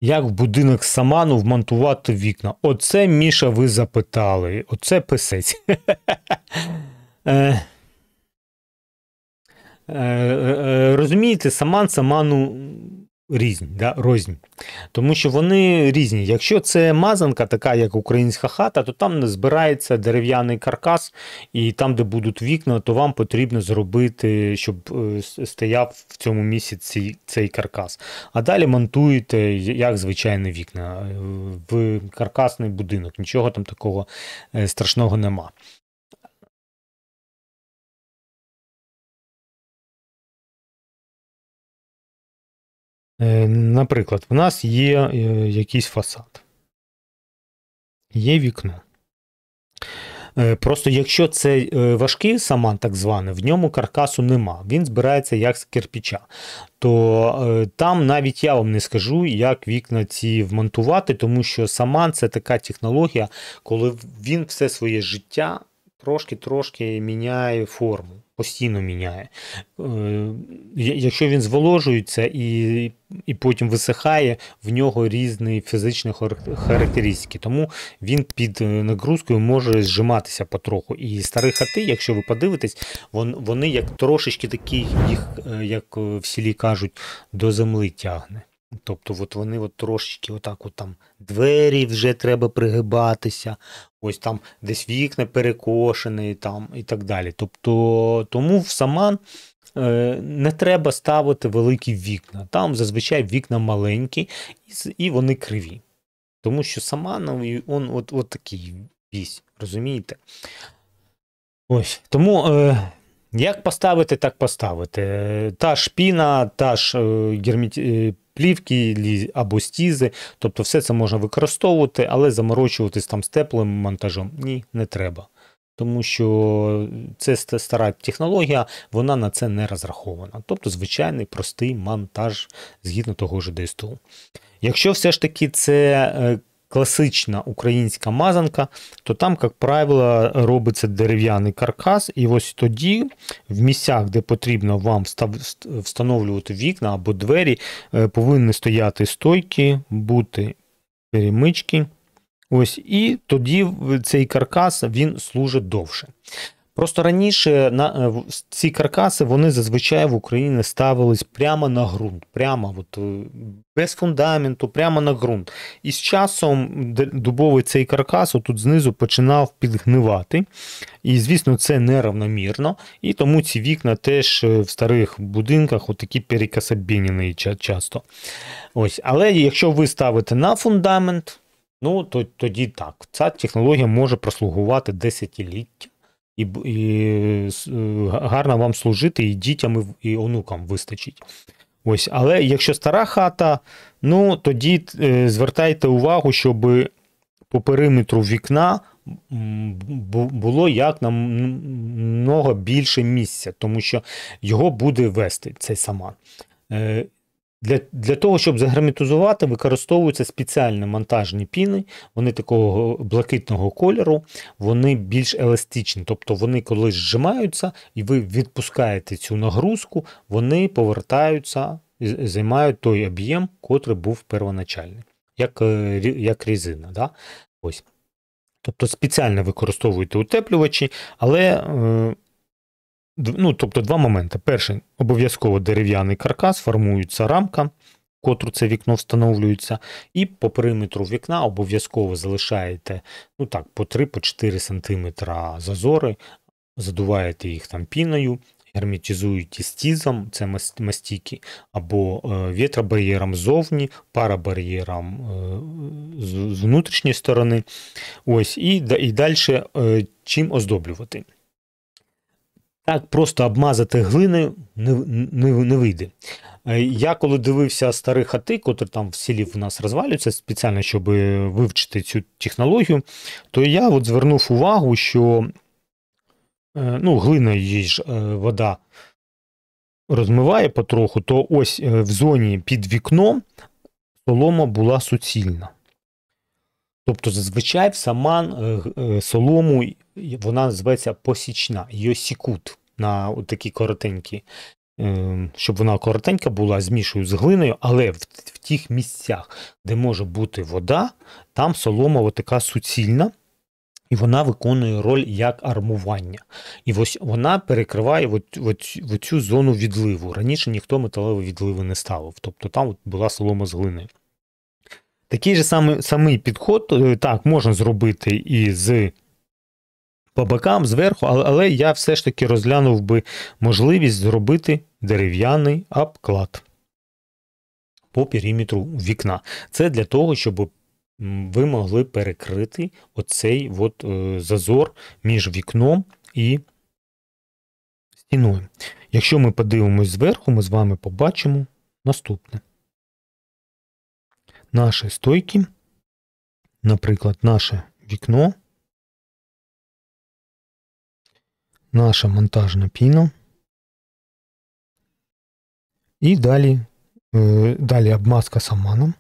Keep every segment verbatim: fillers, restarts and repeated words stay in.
Як в будинок саману вмонтувати вікна? Оце, Міша, ви запитали. Оце писець. Е, е, Розумієте, саман саману різні, да? Рознь. Тому що вони різні. Якщо це мазанка, така як українська хата, то там не збирається дерев'яний каркас, і там, де будуть вікна, то вам потрібно зробити, щоб стояв в цьому місці цей, цей каркас. А далі монтуєте, як звичайні вікна, в каркасний будинок. Нічого там такого страшного нема. Наприклад, в нас є якийсь фасад, є вікно. Просто якщо це важкий саман, так званий, в ньому каркасу нема, він збирається як з кирпича, то там навіть я вам не скажу, як вікна ці вмонтувати, тому що саман – це така технологія, коли він все своє життя трошки-трошки міняє форму. Постійно міняє. Якщо він зволожується і, і потім висихає, в нього різні фізичні характеристики. Тому він під нагрузкою може зжиматися потроху. І старі хати, якщо ви подивитесь, вони як трошечки такі, їх, як в селі кажуть, до землі тягне. Тобто от вони от трошечки отак от там двері вже треба пригибатися, ось там десь вікна перекошені там, і так далі. Тобто тому в саман е, не треба ставити великі вікна. Там зазвичай вікна маленькі і, і вони криві. Тому що саман, він от, от такий вісь, розумієте? Ось, тому... Е, Як поставити, так поставити. Та ж піна, та ж герметична плівки або стізи, тобто все це можна використовувати, але заморочуватись там з теплим монтажом ні, не треба. Тому що це стара технологія, вона на це не розрахована. Тобто звичайний простий монтаж згідно того ж ді ес те у. Якщо все ж таки це класична українська мазанка, то там, як правило, робиться дерев'яний каркас, і ось тоді в місцях, де потрібно вам встановлювати вікна або двері, повинні стояти стойки, бути перемички. Ось, і тоді цей каркас, він служить довше. Просто раніше на, ці каркаси, вони зазвичай в Україні ставились прямо на ґрунт, прямо от, без фундаменту, прямо на ґрунт. І з часом дубовий цей каркас тут знизу починав підгнивати. І, звісно, це неравномірно. І тому ці вікна теж в старих будинках такі перекособінені часто. Ось. Але якщо ви ставите на фундамент, ну, то тоді так. Ця технологія може прослугувати десятиліття. І, і гарно вам служити, і дітям, і онукам вистачить. Ось, але якщо стара хата, ну тоді е, звертайте увагу, щоб по периметру вікна було як намного більше місця, тому що його буде вести цей саман. Е, Для, для того, щоб загерметизувати, використовуються спеціальні монтажні піни, вони такого блакитного кольору, вони більш еластичні, тобто вони коли зжимаються і ви відпускаєте цю нагрузку, вони повертаються і займають той об'єм, котрий був первоначальний, як, як резина. Да? Ось. Тобто спеціально використовуєте утеплювачі, але... Ну, тобто два моменти. Перший, обов'язково дерев'яний каркас, формується рамка, в котру це вікно встановлюється, і по периметру вікна обов'язково залишаєте, ну так, по три-чотири сантиметра зазори, задуваєте їх там піною, герметизуєте стізом, це мастики, або вітробар'єром ззовні, парабар'єром з внутрішньої сторони. Ось, і, і далі чим оздоблювати. Так просто обмазати глиною не, не, не вийде. Я коли дивився старі хати, котрі там в селі в нас розвалюються, спеціально, щоб вивчити цю технологію, то я от звернув увагу, що ну, глина, її ж вода розмиває потроху, то ось в зоні під вікном солома була суцільна. Тобто зазвичай в саман солому, вона називається посічна, її сікуть на такі коротенькі е, щоб вона коротенька була, змішую з глиною, але в, в тих місцях, де може бути вода, там солома така суцільна, і вона виконує роль як армування. І ось вона перекриває от, от, от цю зону відливу. Раніше ніхто металеві відливи не ставив, тобто там от була солома з глини. Такий же самий, самий підход, так, можна зробити і з по бокам, зверху, але, але я все ж таки розглянув би можливість зробити дерев'яний обклад по периметру вікна. Це для того, щоб ви могли перекрити оцей от, е, зазор між вікном і стіною. Якщо ми подивимось зверху, ми з вами побачимо наступне. Наші стойки, наприклад, наше вікно, наша монтажна піна, і далі, е, далі обмазка саманом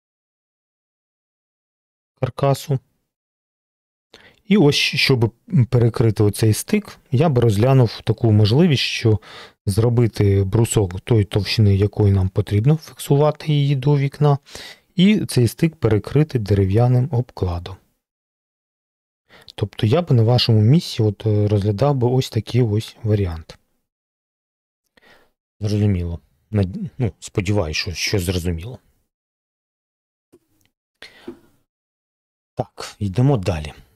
каркасу. І ось, щоб перекрити оцей стик, я би розглянув таку можливість, що зробити брусок тої товщини, якої нам потрібно фіксувати її до вікна, і цей стик перекрити дерев'яним обкладом. Тобто я би на вашому місці от розглядав би ось такий ось варіант. Зрозуміло. Ну, сподіваюся, що щось зрозуміло. Так, йдемо далі.